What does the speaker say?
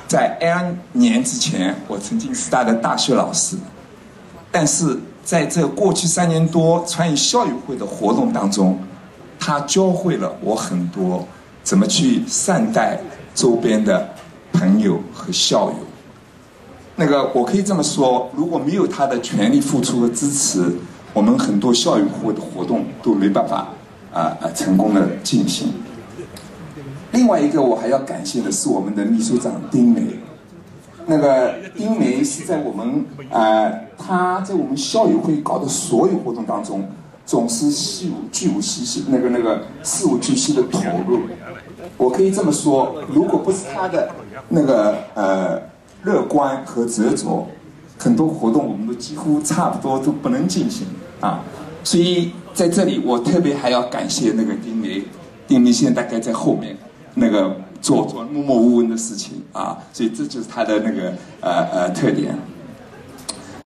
在 N 年之前，我曾经是他的大学老师，但是在这过去3年多川渝校友会的活动当中，他教会了我很多怎么去善待周边的朋友和校友。我可以这么说，如果没有他的全力付出和支持，我们很多校友会的活动都没办法成功的进行。另外一个我还要感谢的是我们的秘书长丁梅。丁梅是在我们他在我们校友会搞的所有活动当中，总是巨无事无巨细的投入。我可以这么说，如果不是他的乐观和执着，很多活动我们都几乎差不多都不能进行啊。所以在这里我特别还要感谢丁梅，丁梅现在大概在后面做默默无闻的事情啊，所以这就是他的特点。